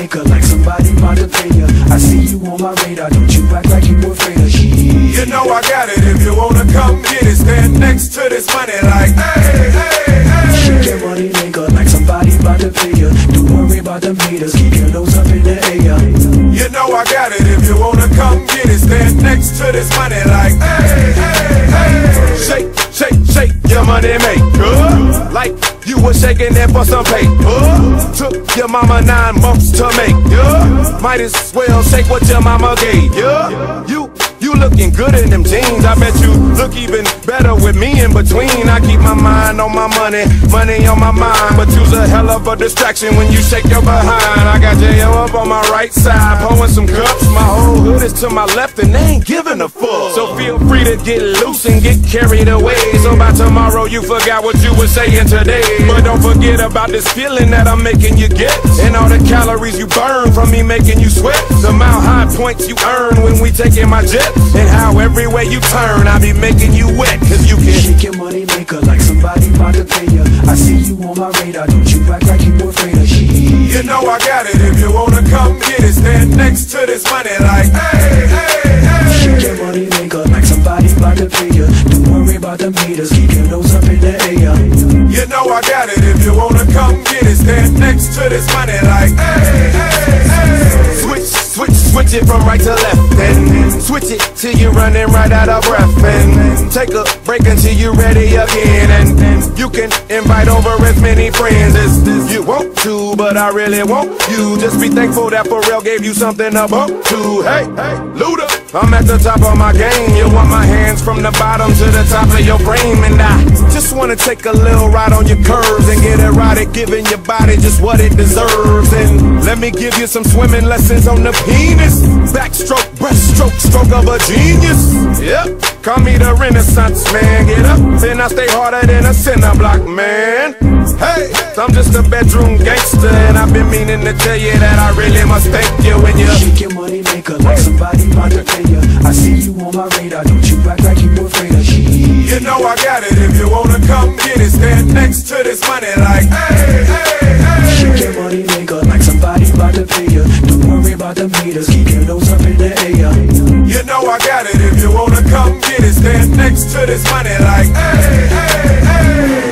maker, like somebody about to pay ya. I see you on my radar, don't you act like you afraid of shit. You know I got it, if you wanna come get it, stand next to this money like, hey, hey, hey. Shake your money maker, like somebody about to pay ya. Don't worry about the meters, keep your nose up in the air. You know I got it, if you wanna come get it, stand next to this money like, hey, hey, hey. Shake, shake, shake your money maker, like you was shaking it for some paper. Took your mama 9 months to make, yeah. Might as well shake what your mama gave, yeah. You looking good in them jeans. I bet you look even better with me in between. I keep my mind on my money, money on my mind. But you's a hell of a distraction when you shake your behind. I got J.O. up on my right side, pouring some cups. My whole hood is to my left and they ain't giving a fuck. So feel free to get loose and get carried away. So by tomorrow you forgot what you were saying today. But don't forget about this feeling that I'm making you get, and all the calories you burn from me making you sweat. The mile high points you earn when we taking my jet, and how everywhere you turn I be making you wet. Cause you can shake your money maker, like somebody about to pay ya. I see you on my radar, don't you act like you afraid of shit. You know I got it, if you wanna come get it, stand next to this money like, hey, hey, hey. Shake your money maker, like somebody about to pay ya. Don't worry about the meters, keep your nose up in the air. You know I got it, if you wanna come get it, stand next to this money like, hey, hey, hey. Switch it from right to left, and switch it till you're running right out of breath, and take a break until you're ready again, and you can invite over as many friends as you want to, but I really want you. Just be thankful that Pharrell gave you something to bump to. Hey, Luda, I'm at the top of my game. You want my hands from the bottom to the top of your frame, and I just wanna take a little ride on your curves and get it right at giving your body just what it deserves. And let me give you some swimming lessons on the penis. Backstroke, breaststroke, stroke of a genius. Yep, call me the Renaissance man. Get up, then I stay harder than a cinder block man. Hey, I'm just a bedroom gangster, and I've been meaning to tell you that I really must thank you when you shake your money maker, like somebody about to pay ya. I see you on my radar, don't you act like you afraid of shit. You know I got it, if you wanna come get it, stand next to this money like, hey, hey, hey. Shake your money maker, like somebody about to pay ya. Don't worry about the meters, keep your nose up in the air. You know I got it, if you wanna come get it, stand next to this money like, hey, hey, hey.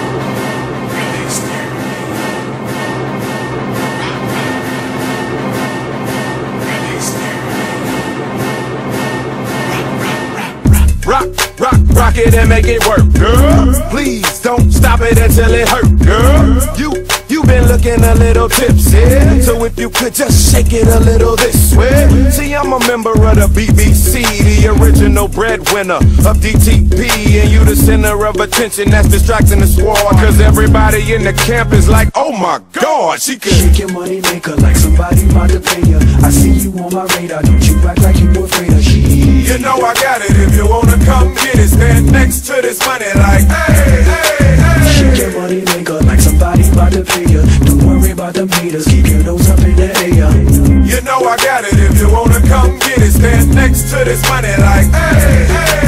Rock it and make it work, girl. Please don't stop it until it hurt, girl. You been looking a little tipsy, so if you could just shake it a little this way. See, I'm a member of the BBC, the original breadwinner of DTP, and you the center of attention that's distracting the squad. Cause everybody in the camp is like, oh my God, she can shake your money maker, like somebody about to pay ya. I see you on my radar, don't you act like you afraid of shit. You know I got it, if you wanna come get it, stand next to this money like, hey, hey, hey. Shake your money maker, like somebody about to pay ya. Don't worry about the meters, keep your nose up in the air. You know I got it, if you wanna come get it, stand next to this money like, hey, hey.